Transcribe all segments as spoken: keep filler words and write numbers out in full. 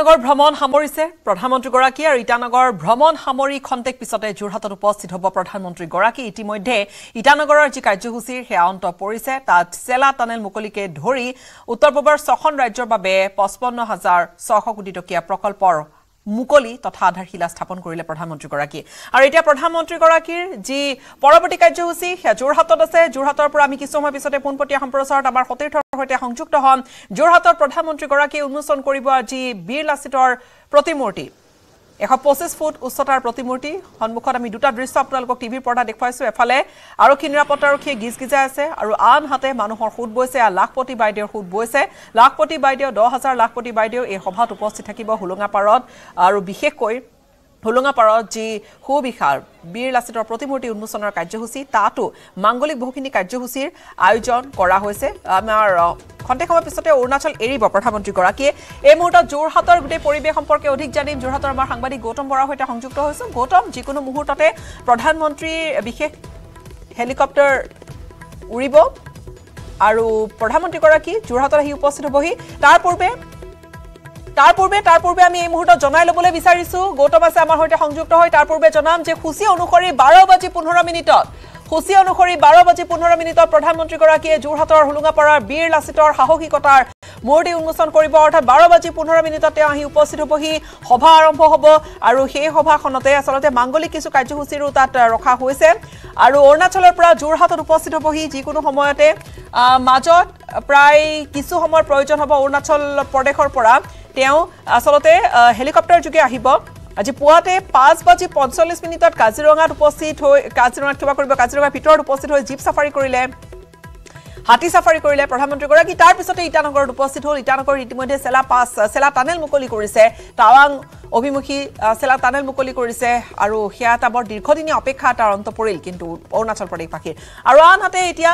ইটানগৰ ভ্ৰমণ সামৰিছে প্ৰধানমন্ত্ৰী গৰাকী আৰু ইটানগৰ ভ্ৰমণ সামৰি খন্তেক পিছতে যোৰহাটত উপস্থিত হ'ব প্ৰধানমন্ত্ৰী গৰাকী ইতিমধ্যে ইটানগৰৰ যি কাৰ্যসূচীৰ হেয়া অন্ত পৰিছে তাত চেলা টানেল মুকলিকে ধৰি উত্তৰ পূবৰ ছখন ৰাজ্যৰ বাবে পঁচপন্ন হাজাৰ ছশ কোটি টকীয়া প্ৰকল্পৰ মুকলি তথা আধাৰশিলা স্থাপন কৰিলে প্ৰধানমন্ত্ৰী গৰাকী আৰু এতিয়া প্ৰধানমন্ত্ৰী গৰাকীৰ যি পৰৱৰ্তী কাৰ্যসূচী হেয়া যোৰহাটত আছে যোৰহাটৰ পৰা আমি কিছু সময় পিছতে পোনপটীয়া সম্প্ৰচাৰত আমাৰ সতীৰ্থৰ সৈতে সংযুক্ত হ'ম যোৰহাটৰ প্ৰধানমন্ত্ৰী গৰাকী উন্মোচন কৰিব আজি বীৰ লাচিতৰ প্ৰতিমূৰ্তি এশ পঁচিছ ফুট উচ্চতাৰ প্ৰতিমূৰ্তি সন্মুখত আমি দুটা দৃশ্য আপোনালোকক টিভিৰ পৰ্দা দেখুৱাইছো এফালে আৰক্ষী নিৰাপত্তাৰক্ষীয়ে গিজ গিজাই আছে আৰু আন হাতে মানুহৰ সুদ বৈছে লাখপতি বাইদেউৰ সুদ বৈছে লাখপতি বাইদেউ দহ হাজাৰ লাখপতি বাইদেউ এই সভাত উপস্থিত থাকিব হুলুঙাপাৰত আৰু বিশেষকৈ হুলুঙাপাৰত যি সুবিশাল বীৰ লাচিতৰ প্ৰতিমূৰ্তি উন্মোচনৰ কাৰ্যসূচী তাতো মাংগলিক বহুখিনি কাৰ্যসূচীৰ আয়োজন কৰা হৈছে আমাৰ খন্তেক সময় পিছতে অৰুণাচল এৰিব প্ৰধানমন্ত্ৰী গৰাকীয়ে এই মুহূৰ্তত যোৰহাটৰ গোটেই পৰিৱেশ সম্পৰ্কে অধিক জানিম যোৰহাটৰ আমাৰ সাংবাদিক গৌতম বৰাৰ সৈতে সংযুক্ত হৈছো গৌতম যিকোনো মুহূৰ্ততে প্ৰধানমন্ত্ৰী বিশেষ হেলিকপ্টাৰ উৰিব আৰু প্ৰধানমন্ত্ৰী গৰাকী যোৰহাটত আহি উপস্থিত হ'বহি তাৰ পূৰ্বে তাৰ পূৰ্বে তাৰ পূৰ্বে আমি এই মুহূৰ্তত জনাই ল'বলৈ বিচাৰিছো গৌতম আছে আমাৰ সৈতে সংযুক্ত হৈ তাৰ পূৰ্বে জনাম যে খুচি অনুসৰি বাৰ বাজি পোন্ধৰ মিনিটত খুচি অনুসৰি বাৰ বাজি পোন্ধৰ মিনিটত প্ৰধানমন্ত্ৰী গৰাকীয়ে যোৰহাটৰ হুলুঙাপাৰাৰ বীৰ লাচিতৰ সাহসিকতাৰ মূৰ্তি উন্মোচন কৰিব অৰ্থাৎ বাৰ বাজি পোন্ধৰ মিনিটত তেওঁ আহি উপস্থিত হ'বহি সভা আৰম্ভ হ'ব আৰু সেই সভাখনতে আচলতে মাংগলিক কিছু কাৰ্যসূচীৰো তাত ৰখা হৈছে আৰু অৰুণাচলৰ পৰা যোৰহাটত উপস্থিত হ'বহি যিকোনো সময়তে মাজত প্ৰায় কিছু সময়ৰ প্ৰয়োজন হ'ব অৰুণাচল প্ৰদেশৰ পৰা তেওঁ আচলতে হেলিকপ্টাৰ যোগে আহিব আজি পুৱাতে পাঁচ বাজি পঞ্চল্লিছ মিনিটত কাজিৰঙাত উপস্থিত হৈ কাজিৰঙাত কিবা কৰিব কাজিৰঙাৰ ভিতৰত উপস্থিত হৈ জীপ সাফাৰী কৰিলে হাতী সাফাৰী কৰিলে প্ৰধানমন্ত্ৰী গৰাকী তাৰ পিছতে ইটানগৰত উপস্থিত হ'ল ইটানগৰ ইতিমধ্যে চেলা পাছ চেলা টানেল মুকলি কৰিছে টাৱাং অভিমুখী চেলা টানেল মুকলি কৰিছে আৰু সেয়া এটা বৰ দীৰ্ঘদিনীয়া অপেক্ষা তাৰ অন্ত পৰিল কিন্তু অৰুণাচল প্ৰদেশবাসীৰ আৰু আনহাতে এতিয়া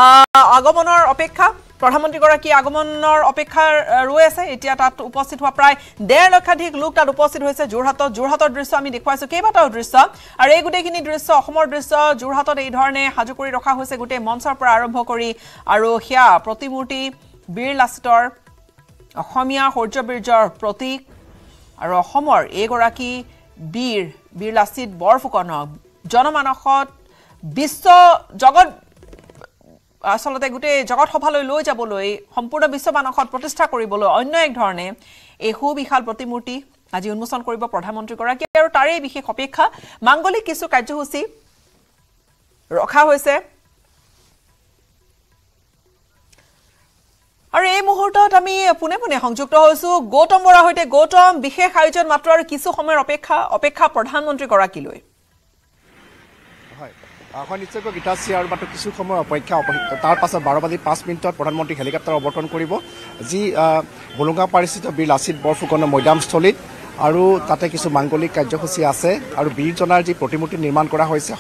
আগমনৰ অপেক্ষা প্ৰধানমন্ত্ৰী গৰাকী আগমনৰ অপেক্ষা ৰৈ আছে এতিয়া তাত উপস্থিত হোৱা প্ৰায় ডেৰ লক্ষাধিক লোক তাত উপস্থিত হৈছে যোৰহাটত যোৰহাটৰ দৃশ্য আমি দেখুৱাইছো কেইবাটাও দৃশ্য আৰু এই গোটেইখিনি দৃশ্য অসমৰ দৃশ্য যোৰহাটত এই ধৰণে সাজু কৰি ৰখা হৈছে গোটেই মঞ্চৰ পৰা আৰম্ভ কৰি আৰু সেয়া প্ৰতিমূৰ্তি বীৰ লাচিতৰ অসমীয়া শৌৰ্যবীৰ্যৰ প্ৰতীক আৰু অসমৰ এইগৰাকী বীৰ বীৰ লাচিত বৰফুকনক জনমানসত বিশ্ব জগত আসলতে গোটেই জগত সভালৈ লৈ যাবলৈ সম্পূৰ্ণ বিশ্ব মানসত প্ৰতিষ্ঠা কৰিবলৈ অন্য এক ধৰণে এই সুবিশাল প্ৰতিমূৰ্তি আজি উন্মোচন কৰিব প্ৰধানমন্ত্ৰী গৰাকী আৰু তাৰে বিশেষ অপেক্ষা মাংগলিক কিছু কাৰ্যসূচী ৰখা হৈছে আৰু এই মুহূৰ্তত আমি পুনে পুনে সংযুক্ত হৈছো গৌতম বৰাৰ সৈতে গৌতম বিশেষ আয়োজন মাত্ৰ আৰু কিছু সময়ৰ অপেক্ষা অপেক্ষা প্ৰধানমন্ত্ৰী গৰাকীলৈ হয় নিশ্চয়কৈ গীতাশ্ৰী আৰু মাত্ৰ কিছু সময় অপেক্ষা তাৰ পাছত বাৰ বাজি পাঁচ মিনিটত প্ৰধানমন্ত্ৰী হেলিকপ্টাৰ অৱতৰণ কৰিব যি হুলুঙাপাৰীস্থিত বীৰ লাচিত বৰফুকনৰ মৈদামস্থলীত আৰু তাতে কিছু মাংগলিক কাৰ্যসূচী আছে আৰু বীৰজনাৰ যি প্ৰতিমূৰ্তি নিৰ্মাণ কৰা হৈছে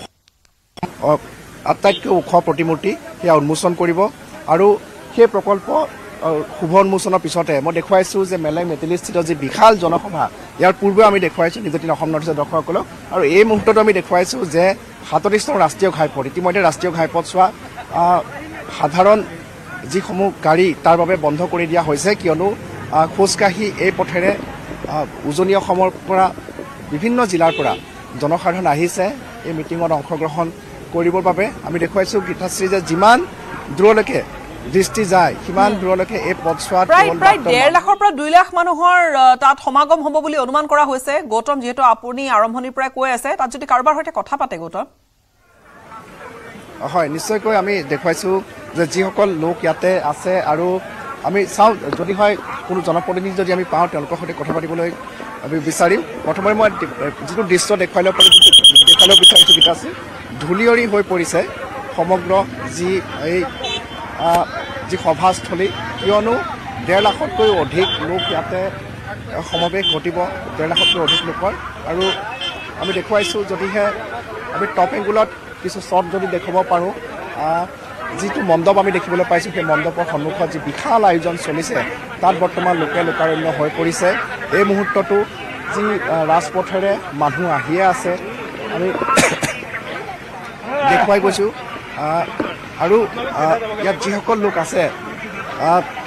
আটাইতকৈ ওখ প্ৰতিমূৰ্তি সেয়া উন্মোচন কৰিব আৰু সেই প্ৰকল্প শুভ উন্মোচনৰ পিছতে মই দেখুৱাইছোঁ যে মেলাই মেটেলিস্থিত যি বিশাল জনসভা ইয়াৰ পূৰ্বেও আমি দেখুৱাইছোঁ নিউজ এইটিন অসম নৰ্থ ইষ্টৰ দৰ্শকসকলক আৰু এই মুহূৰ্ততো আমি দেখুৱাইছোঁ যে সাতত্ৰিছতম ৰাষ্ট্ৰীয় ঘাইপথ ইতিমধ্যে ৰাষ্ট্ৰীয় ঘাইপথ চোৱা সাধাৰণ যিসমূহ গাড়ী তাৰ বাবে বন্ধ কৰি দিয়া হৈছে কিয়নো খোজকাঢ়ি এই পথেৰে উজনি অসমৰ পৰা বিভিন্ন জিলাৰ পৰা জনসাধাৰণ আহিছে এই মিটিঙত অংশগ্ৰহণ কৰিবৰ বাবে আমি দেখুৱাইছোঁ গীতাশ্ৰী যে যিমান দূৰলৈকে দৃষ্টি যায় সিমান দূৰলৈকে এই পথছোৱাত প্ৰায় ডেৰ লাখৰ পৰা দুই লাখ মানুহৰ তাত সমাগম হ'ব বুলি অনুমান কৰা হৈছে গৌতম যিহেতু আপুনি আৰম্ভণিৰ পৰাই কৈ আছে তাত যদি কাৰোবাৰ সৈতে কথা পাতে গৌতম হয় নিশ্চয়কৈ আমি দেখুৱাইছোঁ যে যিসকল লোক ইয়াতে আছে আৰু আমি চাওঁ যদি হয় কোনো জনপ্ৰতিনিধি যদি আমি পাওঁ তেওঁলোকৰ সৈতে কথা পাতিবলৈ আমি বিচাৰিম প্ৰথমে মই যিটো দৃশ্য দেখুৱাই ল'ব দেখুৱাই ল'ব বিচাৰিছোঁ গীতাশ্ৰী ধূলিয়ৰি হৈ পৰিছে সমগ্ৰ যি এই যি সভাস্থলী কিয়নো ডেৰ লাখতকৈ অধিক লোক ইয়াতে সমাৱেশ ঘটিব ডেৰ লাখতকৈ অধিক লোকৰ আৰু আমি দেখুৱাইছোঁ যদিহে আমি টপ এংগুলত কিছু শ্বট যদি দেখুৱাব পাৰোঁ যিটো মণ্ডপ আমি দেখিবলৈ পাইছোঁ সেই মণ্ডপৰ সন্মুখত যি বিশাল আয়োজন চলিছে তাত বৰ্তমান লোকে লোকাৰণ্য হৈ পৰিছে এই মুহূৰ্ততো যি ৰাজপথেৰে মানুহ আহিয়ে আছে আমি দেখুৱাই গৈছোঁ আৰু ইয়াত যিসকল লোক আছে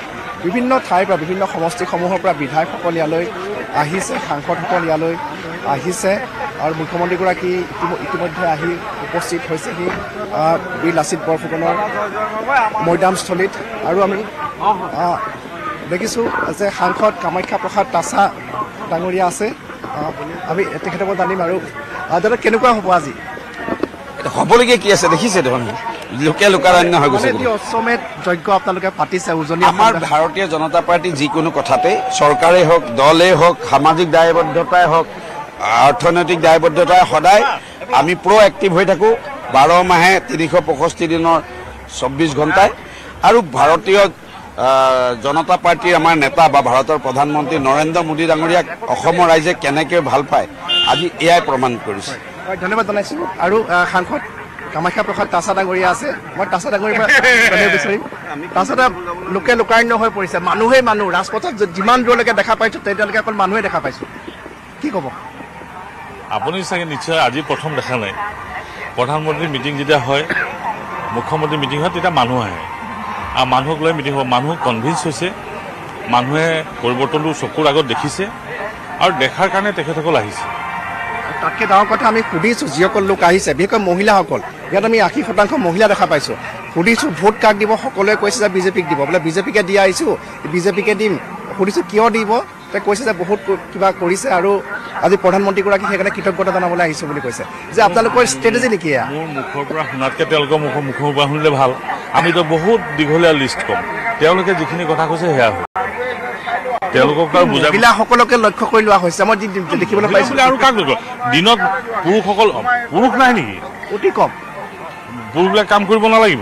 বিভিন্ন ঠাইৰ পৰা বিভিন্ন সমষ্টিসমূহৰ পৰা বিধায়কসকল ইয়ালৈ আহিছে, সাংসদসকল ইয়ালৈ আহিছে আৰু মুখ্যমন্ত্ৰীগৰাকী ইতিমধ্যে আহি উপস্থিত হৈছেহি বীৰ লাচিত বৰফুকনৰ মৈদামস্থলীত। আৰু আমি দেখিছোঁ যে সাংসদ কামাখ্যা প্ৰসাদ তাছা ডাঙৰীয়া আছে, আমি তেখেতক জানিম। আৰু দাদা কেনেকুৱা হ'ব আজি? হ'বলগীয়া কি আছে দেখিছে দেখোন, লোকে লোকাৰণ্য হৈ গৈছে। অশ্বমেধ যজ্ঞ আপোনালোকে পাতিছে উজনি। আমাৰ ভাৰতীয় জনতা পাৰ্টি যিকোনো কথাতে চৰকাৰেই হওক, দলেই হওক, সামাজিক দায়বদ্ধতাই হওক, অৰ্থনৈতিক দায়বদ্ধতাই সদায় আমি প্ৰ এক্টিভ হৈ থাকোঁ বাৰ মাহে তিনিশ পঁয়ষষ্ঠি দিনৰ চৌব্বিছ ঘণ্টাই। আৰু ভাৰতীয় জনতা পাৰ্টিৰ আমাৰ নেতা বা ভাৰতৰ প্ৰধানমন্ত্ৰী নৰেন্দ্ৰ মোদী ডাঙৰীয়াক অসমৰ ৰাইজে কেনেকৈ ভাল পায় আজি এয়াই প্ৰমাণ কৰিছে। ধন্যবাদ জনাইছোঁ। আৰু সাংসদ কামাখ্যা প্ৰসাদ তাছা ডাঙৰীয়া আছে, মই তাছা ডাঙৰীয়াৰ পৰা জানিব বিচাৰিম। তাছতে লোকে লোকাৰণ্য হৈ পৰিছে, মানুহেই মানুহ। ৰাজপথত যিমান দূৰলৈকে দেখা পাইছোঁ তেতিয়ালৈকে অকল মানুহে দেখা পাইছোঁ, কি ক'ব আপুনি? চাগে নিশ্চয় আজি প্ৰথম দেখা নাই। প্ৰধানমন্ত্ৰীৰ মিটিং যেতিয়া হয়, মুখ্যমন্ত্ৰীৰ মিটিং হয়, তেতিয়া মানুহ আহে আৰু মানুহক লৈ মিটিং হ'ব। মানুহ কনভিন্স হৈছে, মানুহে পৰিৱৰ্তনটো চকুৰ আগত দেখিছে আৰু দেখাৰ কাৰণে তেখেতসকল আহিছে। তাতকৈ ডাঙৰ কথা আমি সুধিছোঁ যিসকল লোক আহিছে, বিশেষকৈ মহিলাসকল। ইয়াত আমি আশী শতাংশ মহিলা দেখা পাইছোঁ। সুধিছোঁ ভোট কাক দিব, সকলোৱে কৈছে যে বিজেপিক দিব। বোলে বিজেপিকে দি আহিছোঁ, বিজেপিকে দিম। সুধিছোঁ কিয় দিব, তেওঁ কৈছে যে বহুত কিবা কৰিছে আৰু আজি প্ৰধানমন্ত্ৰীগৰাকী সেইকাৰণে কৃতজ্ঞতা জনাবলৈ আহিছোঁ বুলি কৈছে। যে আপোনালোকৰ ষ্ট্ৰেটেজি নেকি? মোৰ মুখৰ পৰা শুনাতকৈ তেওঁলোকৰ মুখৰ মুখৰ পৰা শুনিলে ভাল। আমিতো বহুত দীঘলীয়া লিষ্ট ক'ম, তেওঁলোকে যিখিনি কথা কৈছে সেয়া হয়। তেওঁলোকক আৰু বুজাই মহিলাসকলকে লক্ষ্য কৰি লোৱা হৈছে, মই যি দেখিবলৈ পাইছোঁ। আৰু কাক লক্ষ্য? দিনত পুৰুষসকল, পুৰুষ নাই নেকি? অতি কম। পুৰুষবিলাক কাম কৰিব নালাগিব?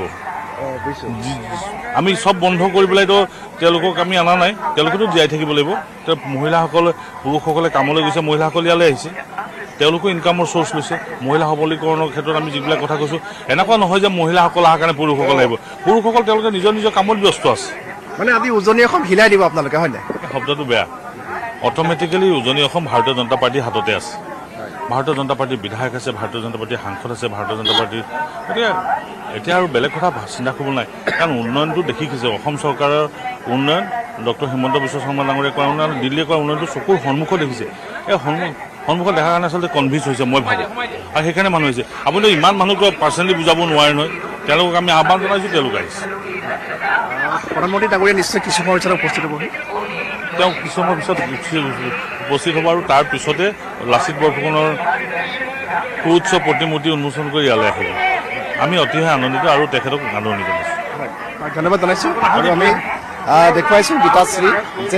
আমি চব বন্ধ কৰি পেলাইতো তেওঁলোকক আমি অনা নাই, তেওঁলোকেতো জীয়াই থাকিব লাগিব। তেওঁ মহিলাসকলে, পুৰুষসকলে কামলৈ গৈছে, মহিলাসকল ইয়ালৈ আহিছে, তেওঁলোকো ইনকামৰ চ'ৰ্চ লৈছে। মহিলা সবলীকৰণৰ ক্ষেত্ৰত আমি যিবিলাক কথা কৈছোঁ, এনেকুৱা নহয় যে মহিলাসকল অহাৰ কাৰণে পুৰুষসকল আহিব। পুৰুষসকল তেওঁলোকে নিজৰ নিজৰ কামত ব্যস্ত আছে। মানে আজি উজনি অসম হিলাই দিব আপোনালোকে, হয় নাই? শব্দটো বেয়া। অট'মেটিকেলি উজনি অসম ভাৰতীয় জনতা পাৰ্টিৰ হাততে আছে। ভাৰতীয় জনতা পাৰ্টিৰ বিধায়ক আছে, ভাৰতীয় জনতা পাৰ্টিৰ সাংসদ আছে, ভাৰতীয় জনতা পাৰ্টিৰ। গতিকে এতিয়া আৰু বেলেগ কথা চিন্তা কৰিব নাই, কাৰণ উন্নয়নটো দেখিছে। অসম চৰকাৰৰ উন্নয়ন, ডক্টৰ হিমন্ত বিশ্ব শৰ্মা ডাঙৰীয়াই কৰা উন্নয়ন, দিল্লীয়ে কৰা উন্নয়নটো চকুৰ সন্মুখত দেখিছে। এই সন্মুখ সন্মুখত দেখাৰ কাৰণে আচলতে কনভিন্স হৈছে, মই ভাবোঁ। আৰু সেইকাৰণে মানুহ হৈছে। আপুনি ইমান মানুহক পাৰ্চনেলি বুজাব নোৱাৰে নহয়, তেওঁলোকক আমি আহ্বান জনাইছোঁ, তেওঁলোক আহিছে। প্ৰধানমন্ত্ৰী ডাঙৰীয়া নিশ্চয় কিছু সময়ৰ পিছত উপস্থিত হ'বহি। তেওঁ কিছু সময়ৰ পিছত উপস্থিত হ'ব আৰু তাৰ পিছতে লাচিত বৰফুকনৰ সুউচ্চ প্ৰতিমূৰ্তি উন্মোচন কৰি ইয়ালৈ আহিব। আমি অতিশয় আনন্দিত আৰু তেখেতক আদৰণি জনাইছোঁ। ধন্যবাদ জনাইছোঁ। আৰু আমি দেখুৱাইছোঁ গীতাশ্ৰী যে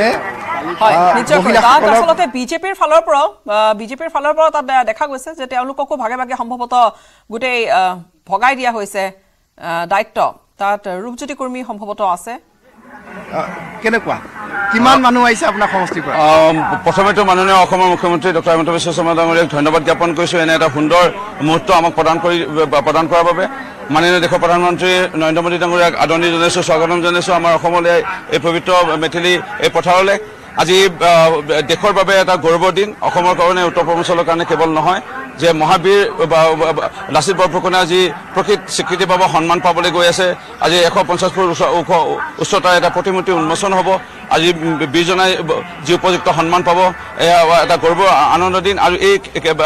আচলতে বিজেপিৰ ফালৰ পৰাও বিজেপিৰ ফালৰ পৰাও তাত দেখা গৈছে যে তেওঁলোককো ভাগে ভাগে সম্ভৱতঃ গোটেই ভগাই দিয়া হৈছে দায়িত্ব। তাত ৰূপজ্যোতি কৰ্মী সম্ভৱতঃ আছে। কেনেকুৱা, কিমান মানুহ আহিছে আপোনাৰ সমষ্টিৰ পৰা? প্ৰথমেতো মাননীয় অসমৰ মুখ্যমন্ত্ৰী ডক্টৰ হিমন্ত বিশ্ব শৰ্মা ডাঙৰীয়াক ধন্যবাদ জ্ঞাপন কৰিছোঁ এনে এটা সুন্দৰ মুহূৰ্ত আমাক প্ৰদান কৰি প্ৰদান কৰাৰ বাবে। মাননীয় দেশৰ প্ৰধানমন্ত্ৰী নৰেন্দ্ৰ মোদী ডাঙৰীয়াক আদৰণি জনাইছোঁ, স্বাগতম জনাইছোঁ আমাৰ অসমলৈ এই পবিত্ৰ মেথিলি এই পথাৰলৈ। আজি দেশৰ বাবে এটা গৌৰৱৰ দিন, অসমৰ কাৰণে, উত্তৰ পূৰ্বাঞ্চলৰ কাৰণে কেৱল নহয়, যে মহাবীৰ লাচিত বৰফুকনে আজি প্ৰকৃত স্বীকৃতি পাব, সন্মান পাবলৈ গৈ আছে। আজি এশ পঞ্চাছ ফুট ওখ উচ্চতাৰ এটা প্ৰতিমূৰ্তি উন্মোচন হ'ব। আজি বীৰজনাই যি উপযুক্ত সন্মান পাব, এয়া এটা গৌৰৱ আনন্দ দিন। আৰু এই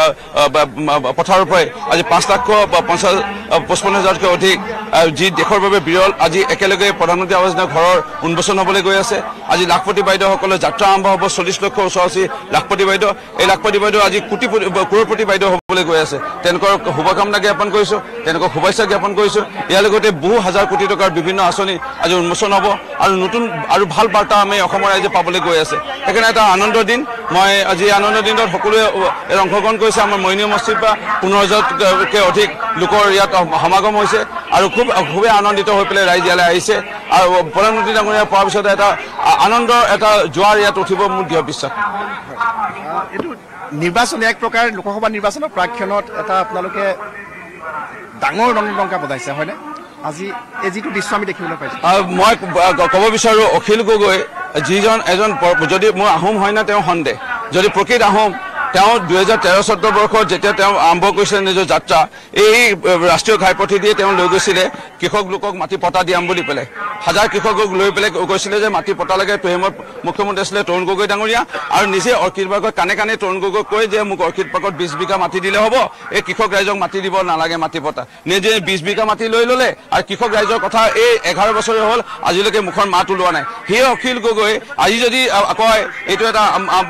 পথাৰৰ পৰাই আজি পাঁচ লাখ পঞ্চাছ পঁচপন্ন হাজাৰতকৈ অধিক যি দেশৰ বাবে বিৰল, আজি একেলগে প্ৰধানমন্ত্ৰী আৱাস যোজনা ঘৰৰ উন্মোচন হ'বলৈ গৈ আছে। আজি লাখপতি বাইদেউসকলে যাত্ৰা আৰম্ভ হ'ব, চল্লিছ লক্ষ ওচৰাচি লাখপতি বাইদেউ। এই লাখপতি বাইদেউ আজি কোটি কৰোৰপতি বাইদেউ হ'বলৈ গৈ আছে। তেওঁলোকৰ শুভকামনা জ্ঞাপন কৰিছোঁ, তেওঁলোকক শুভেচ্ছা জ্ঞাপন কৰিছোঁ। ইয়াৰ লগতে বহু হাজাৰ কোটি টকাৰ বিভিন্ন আঁচনি আজি উন্মোচন হ'ব আৰু নতুন আৰু ভাল বাৰ্তা আমি অসমৰ ৰাইজে পাবলৈ গৈ আছে। সেইকাৰণে এটা আনন্দৰ দিন। মই আজি আনন্দৰ দিনত সকলোৱে অংশগ্ৰহণ কৰিছে। আমাৰ মইনী সমষ্টিৰ পৰা পোন্ধৰ হাজাৰতকৈ অধিক লোকৰ ইয়াত সমাগম হৈছে আৰু খুব খুবেই আনন্দিত হৈ পেলাই ৰাইজ ইয়ালৈ আহিছে। আৰু প্ৰধানমন্ত্ৰী ডাঙৰীয়া পোৱাৰ পিছতে এটা আনন্দৰ এটা জোৱাৰ ইয়াত উঠিব, মোৰ দৃঢ় বিশ্বাস। এইটো নিৰ্বাচন এক প্ৰকাৰ লোকসভা নিৰ্বাচনৰ প্ৰাক্ষণত এটা আপোনালোকে ডাঙৰ ৰংকা বজাইছে, হয়নে? আজি এই যিটো দৃশ্য আমি দেখিবলৈ পাইছোঁ, মই ক'ব বিচাৰোঁ অখিল গগৈ যিজন এজন, যদি মোৰ আহোম হয় না তেওঁ সন্দেহ, যদি প্ৰকৃত আহোম তেওঁ দুই হাজাৰ তেৰ চৈধ্য বৰ্ষত যেতিয়া তেওঁ আৰম্ভ কৰিছিলে নিজৰ যাত্ৰা এই ৰাষ্ট্ৰীয় ঘাইপথে দিয়ে তেওঁ লৈ গৈছিলে কৃষক লোকক মাটি পটা দিয়াম বুলি পেলাই হাজাৰ কৃষকক লৈ পেলাই কৈছিলে যে মাটি পটা লাগে তহিমত মুখ্যমন্ত্ৰী আছিলে তৰুণ গগৈ ডাঙৰীয়া আৰু নিজে অৰ্কিড পাৰ্কত কানে কানে তৰুণ গগৈক কয় যে মোক অৰ্কিড পাৰ্কত বিশ বিঘা মাটি দিলে হ'ব এই কৃষক ৰাইজক মাটি দিব নালাগে মাটি পটা নিজে বিশ বিঘা মাটি লৈ ল'লে আৰু কৃষক ৰাইজৰ কথা এই এঘাৰ বছৰে হ'ল আজিলৈকে মুখৰ মাত ওলোৱা নাই সেই অখিল গগৈ আজি যদি কয় এইটো এটা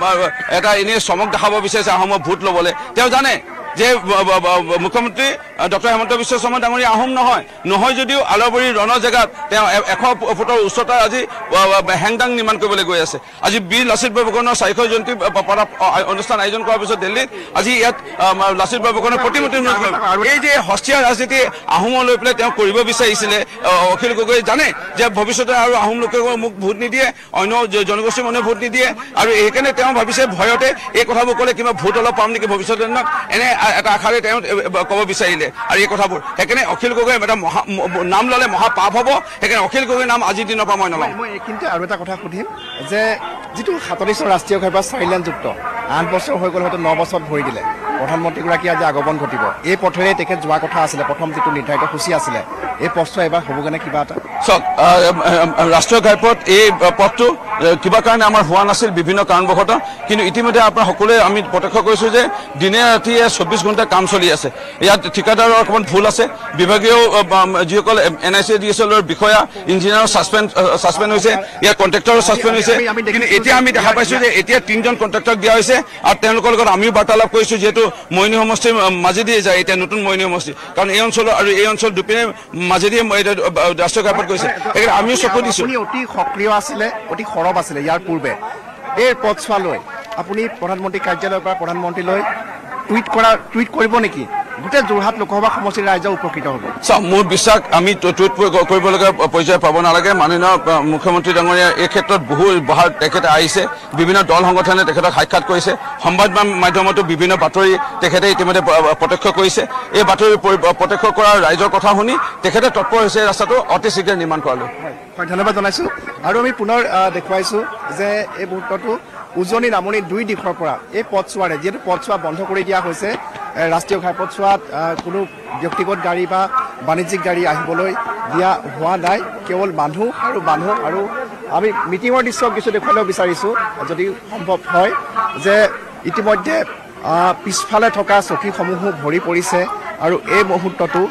এটা এনেই চমক দেখাব বিচাৰিছে আহোমৰ ভোট ল'বলৈ তেওঁ জানে যে মুখ্যমন্ত্ৰী ডক্টৰ হেমন্ত বিশ্ব শৰ্মা ডাঙৰীয়া আহোম নহয় নহয় যদিও আলবৰী ৰণ জেগাত তেওঁ এশ ফুটৰ উচ্চতাৰ আজি হেংদাং নিৰ্মাণ কৰিবলৈ গৈ আছে আজি বীৰ লাচিত বৰফুকনৰ চাৰিশ জয়ন্তী অনুষ্ঠান আয়োজন কৰাৰ পিছত দিল্লীত আজি ইয়াত লাচিত বৰফুকনৰ প্ৰতিমূৰ্তি এই যে হস্তীয়া ৰাজনীতি আহোমক লৈ পেলাই তেওঁ কৰিব বিচাৰিছিলে অখিল গগৈ জানে যে ভৱিষ্যতে আৰু আহোম লোকে মোক ভোট নিদিয়ে অন্য জনগোষ্ঠীৰ মানুহে ভোট নিদিয়ে আৰু সেইকাৰণে তেওঁ ভাবিছে ভয়তে এই কথাবোৰ ক'লে কিবা ভোট অলপ পাম নেকি ভৱিষ্যতে এনে এটা আশাৰে তেওঁ ক'ব বিচাৰিলে আৰু এই কথাবোৰ সেইকাৰণে অখিল গগৈ এটা মহা নাম ল'লে মহা পাপ হ'ব সেইকাৰণে অখিল গগৈ নাম আজিৰ দিনৰ পৰা মই নলওঁ মই কিন্তু আৰু এটা কথা সুধিম যে যিটো সাতত্ৰিছৰ ৰাষ্ট্ৰীয় ঘাইপথ চাৰিলেনযুক্ত আঠ বছৰ হৈ গ'ল হয়তো ন বছৰত ভৰি দিলে প্ৰধানমন্ত্ৰীগৰাকী আজি আগমন ঘটিব এই পথেৰে তেখেত যোৱা কথা আছিলে প্ৰথম যিটো নিৰ্ধাৰিত সূচী আছিলে এই পথটো এবাৰ হ'বগৈনে কিবা এটা চাওক ৰাষ্ট্ৰীয় ঘাইপথ এই পথটো কিবা কাৰণে আমাৰ হোৱা নাছিল বিভিন্ন কাৰণবশতঃ কিন্তু ইতিমধ্যে আপোনাৰ সকলোৱে আমি প্ৰত্যক্ষ কৰিছোঁ যে দিনে ৰাতিয়ে চৌব্বিছ ঘণ্টা কাম চলি আছে ইয়াত ঠিকাদাৰৰ অকণমান ভুল আছে বিভাগীয় যিসকল N I C D S এলৰ বিষয়া ইঞ্জিনিয়াৰৰ ছাছপেণ্ড ছাছপেণ্ড হৈছে ইয়াৰ কণ্ট্ৰেক্টৰো ছাছপেণ্ড হৈছে কিন্তু এতিয়া আমি দেখা পাইছোঁ যে এতিয়া তিনিজন কণ্ট্ৰেক্টৰক দিয়া হৈছে আৰু তেওঁলোকৰ লগত আমিও বাৰ্তালাপ কৰিছোঁ যিহেতু মইনী সমষ্টিৰ মাজেদিয়ে যায় এতিয়া নতুন মইনী সমষ্টি কাৰণ এই অঞ্চলৰ আৰু এই অঞ্চল দুপিনে মাজেদিয়ে ৰাষ্ট্ৰীয় ঘাইপথ কৰিছে সেইকাৰণে আমিও চকু দিছোঁ অতি সক্ৰিয় আছিলে অতি সৰব আছিলে ইয়াৰ পূৰ্বে এই পথছোৱালৈ আপুনি প্ৰধানমন্ত্ৰী কাৰ্যালয়ৰ পৰা প্ৰধানমন্ত্ৰীলৈ টুইট কৰা টুইট কৰিব নেকি গোটেই যোৰহাট লোকসভা সমষ্টিৰ ৰাইজ উপকৃত হ'ব চাওক মোৰ বিশ্বাস আমি টুইট কৰিবলগীয়া পৰ্যায় পাব নালাগে মাননীয় মুখ্যমন্ত্ৰী ডাঙৰীয়া এই ক্ষেত্ৰত বহু বহাৰ তেখেতে আহিছে বিভিন্ন দল সংগঠনে তেখেতক সাক্ষাৎ কৰিছে সংবাদ মাধ্যমতো বিভিন্ন বাতৰি তেখেতে ইতিমধ্যে প্ৰত্যক্ষ কৰিছে এই বাতৰি প্ৰত্যক্ষ কৰা ৰাইজৰ কথা শুনি তেখেতে তৎপৰ হৈছে ৰাস্তাটো অতি শীঘ্ৰে নিৰ্মাণ কৰালৈ হয় ধন্যবাদ জনাইছোঁ আৰু আমি পুনৰ দেখুৱাইছোঁ যে এই মুহূৰ্তটো উজনি নামনি দুই দিশৰ পৰা এই পথছোৱাৰে যিহেতু পথছোৱা বন্ধ কৰি দিয়া হৈছে ৰাষ্ট্ৰীয় ঘাইপথছোৱাত কোনো ব্যক্তিগত গাড়ী বা বাণিজ্যিক গাড়ী আহিবলৈ দিয়া হোৱা নাই কেৱল মানুহ আৰু মানুহ আৰু আমি মিটিঙৰ দৃশ্য কিছু দেখুৱাব বিচাৰিছোঁ যদি সম্ভৱ হয় যে ইতিমধ্যে পিছফালে থকা চকীসমূহো ভৰি পৰিছে আৰু এই মুহূৰ্তটো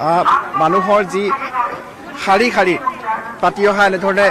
মানুহৰ যি শাৰী শাৰী পাতি অহা এনেধৰণে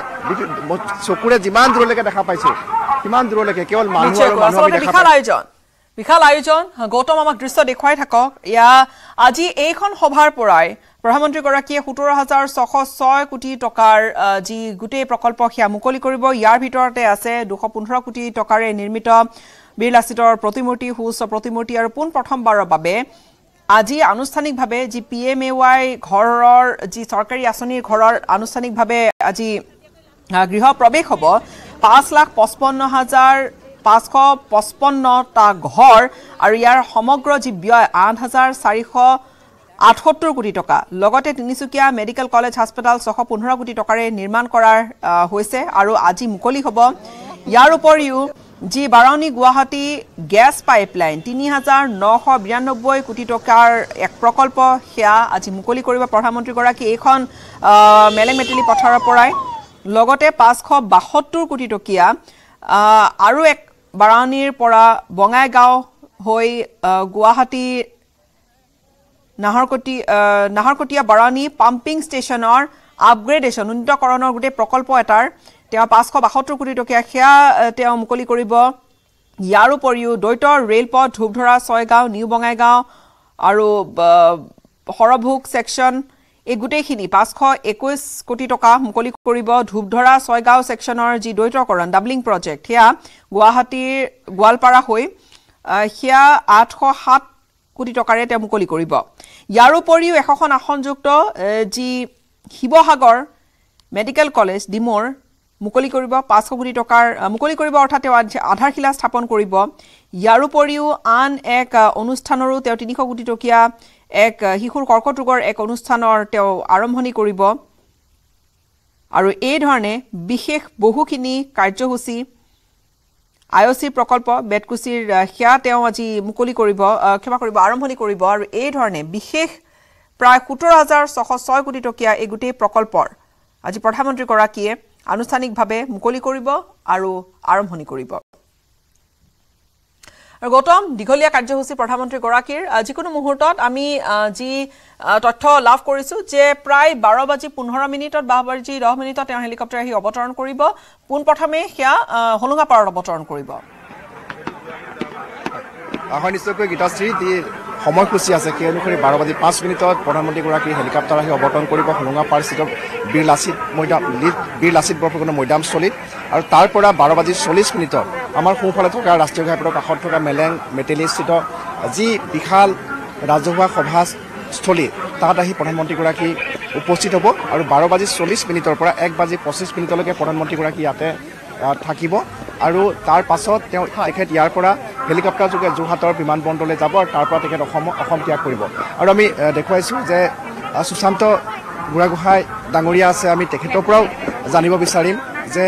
চকুৰে যিমান দূৰলৈকে দেখা পাইছোঁ কিমান দূৰলৈকে কেৱল মানুহ আৰু মানুহ বিশাল আয়োজন বিশাল আয়োজন গৌতম আমাক দৃশ্য দেখুৱাই থাকক ইয়া আজি এইখন সভাৰ পৰাই প্ৰধানমন্ত্ৰীগৰাকীয়ে সোতৰ হাজাৰ ছশ ছয় কোটি টকাৰ যি গোটেই প্ৰকল্প সেয়া মুকলি কৰিব ইয়াৰ ভিতৰতে আছে দুশ পোন্ধৰ কোটি টকাৰে নিৰ্মিত বীৰ লাচিতৰ প্ৰতিমূৰ্তি সুউচ্চ প্ৰতিমূৰ্তি আৰু পোন প্ৰথমবাৰৰ বাবে আজি আনুষ্ঠানিকভাৱে যি পি এম এ ৱাই ঘৰৰ যি চৰকাৰী আঁচনিৰ ঘৰৰ আনুষ্ঠানিকভাৱে আজি গৃহ প্ৰৱেশ হ'ব পাঁচ লাখ পঁচপন্ন হাজাৰ পাঁচশ পঁচপন্নটা ঘৰ আৰু ইয়াৰ সমগ্ৰ যি ব্যয় আঠ হাজাৰ চাৰিশ আঠসত্তৰ কোটি টকা লগতে তিনিচুকীয়া মেডিকেল কলেজ হাস্পতাল ছশ পোন্ধৰ কোটি টকাৰে নিৰ্মাণ কৰাৰ হৈছে আৰু আজি মুকলি হ'ব ইয়াৰ উপৰিও যি বাৰাউনী গুৱাহাটী গেছ পাইপলাইন তিনি হাজাৰ নশ বিৰানব্বৈ কোটি টকাৰ এক প্ৰকল্প সেয়া আজি মুকলি কৰিব প্ৰধানমন্ত্ৰীগৰাকী এইখন মেলেং মেটেলি পথাৰৰ পৰাই লগতে পাঁচশ বাসত্তৰ কোটি টকীয়া আৰু এক বাৰাউনীৰ পৰা বঙাইগাঁও হৈ গুৱাহাটী নাহৰকটি নাহৰকটীয়া বাৰাউনী পাম্পিং ষ্টেচনৰ আপগ্ৰেডেশ্যন উন্নীতকৰণৰ গোটেই প্ৰকল্প এটাৰ তেওঁ পাঁচশ বাসত্তৰ কোটি টকীয়া সেয়া তেওঁ মুকলি কৰিব ইয়াৰ উপৰিও দ্বৈত ৰেলপথ ধূপধৰা ছয়গাঁও নিউ বঙাইগাঁও আৰু সৰভোগ ছেকশ্যন এই গোটেইখিনি পাঁচশ একৈছ কোটি টকা মুকলি কৰিব ধূপধৰা ছয়গাঁও ছেকশ্যনৰ যি দ্বৈতকৰণ ডাবলিং প্ৰজেক্ট সেয়া গুৱাহাটীৰ গোৱালপাৰা হৈ সেয়া আঠশ সাত কোটি টকাৰে তেওঁ মুকলি কৰিব ইয়াৰ উপৰিও এশখন আসনযুক্ত যি শিৱসাগৰ মেডিকেল কলেজ ডিমোৰ মুকলি কৰিব পাঁচশ কোটি টকাৰ মুকলি কৰিব অৰ্থাৎ তেওঁ আধাৰশিলা স্থাপন কৰিব ইয়াৰ উপৰিও আন এক অনুষ্ঠানৰো তেওঁ তিনিশ কোটি টকীয়া এক শিশুৰ কৰ্কট ৰোগৰ এক অনুষ্ঠানৰ তেওঁ আৰম্ভণি কৰিব আৰু এই ধৰণে বিশেষ বহুখিনি কাৰ্যসূচী আইঅচি প্ৰকল্প বেটকুচিৰ হিয়া তেওঁ আজি মুকলি কৰিব ক্ষমা কৰিব আৰম্ভণি কৰিব আৰু এই ধৰণে বিশেষ প্ৰায় সত্তৰ হাজাৰ ছশ ছয় কোটি টকীয়া এই গোটেই প্ৰকল্পৰ আজি প্ৰধানমন্ত্ৰী গৰাকীয়ে আনুষ্ঠানিকভাৱে মুকলি কৰিব আৰু আৰম্ভণি কৰিব গৌতম দীঘলীয়া কাৰ্যসূচী প্ৰধানমন্ত্ৰী গৰাকীৰ যিকোনো মুহূৰ্তত আমি যি তথ্য লাভ কৰিছো যে প্ৰায় বাৰ বাজি পোন্ধৰ মিনিটত বাৰ বাজি দহ মিনিটত তেওঁ হেলিকপ্টাৰ আহি অৱতৰণ কৰিব পোন প্ৰথমে সেয়া হলুঙা পাৰত অৱতৰণ কৰিব হয় নিশ্চয়কৈ গীতাশ্ৰী যি সময়সূচী আছে সেই অনুসৰি বাৰ বাজি পাঁচ মিনিটত প্ৰধানমন্ত্ৰীগৰাকী হেলিকপ্টাৰ আহি অৱতৰণ কৰিব হলুঙা পাৰ স্থিত বীৰ লাচিত মৈদাম বীৰ লাচিত বৰফুকনৰ মৈদামস্থলীত আৰু তাৰ পৰা বাৰ বাজি চল্লিছ মিনিটত আমাৰ সোঁফালে থকা ৰাষ্ট্ৰীয় ঘাইপথৰ কাষত থকা মেলেং মেটেলিস্থিত যি বিশাল ৰাজহুৱা সভাস্থলী তাত আহি প্ৰধানমন্ত্ৰীগৰাকী উপস্থিত হ'ব আৰু বাৰ বাজি চল্লিছ মিনিটৰ পৰা এক বাজি পঁচিছ মিনিটলৈকে প্ৰধানমন্ত্ৰীগৰাকী ইয়াতে থাকিব আৰু তাৰ পাছত তেওঁ তেখেত ইয়াৰ পৰা হেলিকপ্টাৰ যোগে যোৰহাটৰ বিমানবন্দৰলৈ যাব আৰু তাৰ পৰা তেখেত অসম অসম ত্যাগ কৰিব আৰু আমি দেখুৱাইছোঁ যে সুশান্ত বুঢ়াগোহাঁই ডাঙৰীয়া আছে আমি তেখেতৰ পৰাও জানিব বিচাৰিম যে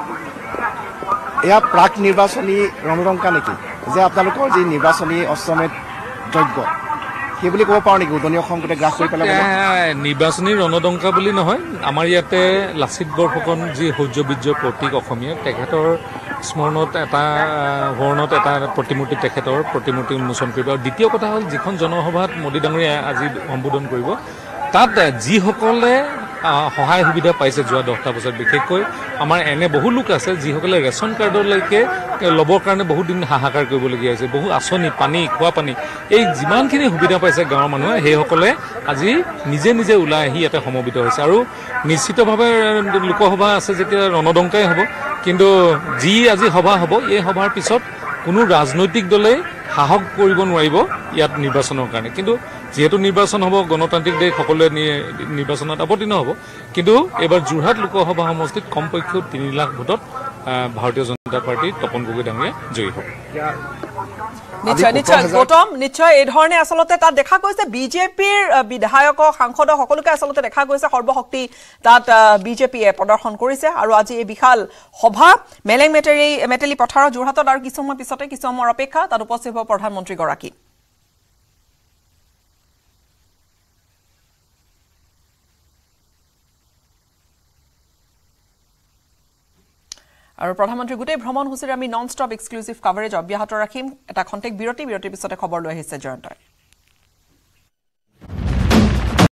এয়া প্ৰাক নিৰ্বাচনী ৰণদংকা নেকি যে আপোনালোকৰ যি নিৰ্বাচনী অশ্বমেধ যজ্ঞ সেই বুলি ক'ব পাৰোঁ নেকি উজনি অসম গোটেই গ্ৰাস কৰি পেলাব নিৰ্বাচনী ৰণদংকা বুলি নহয় আমাৰ ইয়াতে লাচিত বৰফুকন যি সৌৰ্যবীৰ্যৰ প্ৰতীক অসমীয়া তেখেতৰ স্মৰণত এটা হৰণত এটা প্ৰতিমূৰ্তি তেখেতৰ প্ৰতিমূৰ্তি উন্মোচন কৰিব আৰু দ্বিতীয় কথা হ'ল যিখন জনসভাত মোদী ডাঙৰীয়াই আজি সম্বোধন কৰিব তাত যিসকলে সহায় সুবিধা পাইছে যোৱা দহটা বছৰত বিশেষকৈ আমাৰ এনে বহু লোক আছে যিসকলে ৰেচন কাৰ্ডলৈকে ল'বৰ কাৰণে বহুত দিন হাহাকাৰ কৰিবলগীয়া হৈছে বহু আঁচনি পানী খোৱা পানী এই যিমানখিনি সুবিধা পাইছে গাঁৱৰ মানুহে সেইসকলে আজি নিজে নিজে ওলাই আহি ইয়াতে সমবেত হৈছে আৰু নিশ্চিতভাৱে লোকসভা আছে যেতিয়া ৰণদংকাই হ'ব কিন্তু যি আজি সভা হ'ব এই সভাৰ পিছত কোনো ৰাজনৈতিক দলে সাহস কৰিব নোৱাৰিব ইয়াত নিৰ্বাচনৰ কাৰণে কিন্তু যেহেতু নিৰ্বাচন হ'ব গণতান্ত্ৰিক দেশ সকলোৱে নিৰ্বাচনত অৱতীৰ্ণ হ'ব কিন্তু এইবাৰ যোৰহাট লোকসভা সমষ্টিত কমপক্ষেও তিনি লাখ ভোটত ভাৰতীয় জনতা পাৰ্টীৰ তপন গগৈ ডাঙৰীয়া জয়ী হ'ব নিশ্চয় নিশ্চয় গৌতম নিশ্চয় এই ধৰণে আচলতে তাত দেখা গৈছে বিজেপিৰ বিধায়কক সাংসদক সকলোকে আচলতে দেখা গৈছে সৰ্বশক্তি তাত বিজেপিয়ে প্ৰদৰ্শন কৰিছে আৰু আজি এই বিশাল সভা মেলেং মেটেলি মেটেলি পথাৰত যোৰহাটত আৰু কিছু সময় পিছতে কিছু সময়ৰ অপেক্ষা তাত উপস্থিত হ'ব প্ৰধানমন্ত্ৰী গৰাকী আৰু প্ৰধানমন্ত্ৰী গোটেই ভ্ৰমণসূচীৰে আমি নন ষ্টপ এক্সক্লুচিভ কভাৰেজ অব্যাহত ৰাখিম এটা খন্তেক বিৰতি বিৰতিৰ পিছতে খবৰ লৈ আহিছে জয়ন্তই